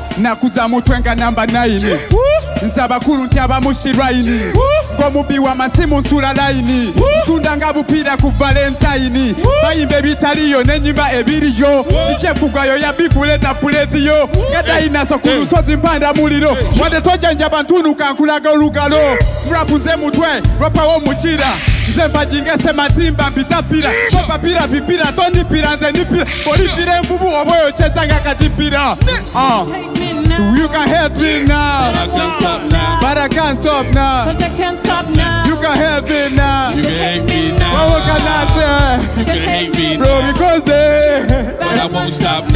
nakuza mutwenga namba 9 nzabakulu ntyaba mushirwaini ngomubi wa masimu nsula laini tundanga bupira ku valentine bayimbe bitaliyo nenyimba ebiriyo ikyefugwayo ya bifuleta puletiyo gatayinaso ku lusozi mpanda muliro wadde tojanja bantunu kankulaga olugalo murapu nze mutwe lwapawo mukira nze mbajinga sematimba mpitapira topapira pipira tondipira nze nipira olipira envubu oba oyo kyetanga katipira You can help me now, but I can't stop now. Cause I can't stop now. You can help me now. You can hate me now. What can I say? You can hate me Bro, now. because But I won't stop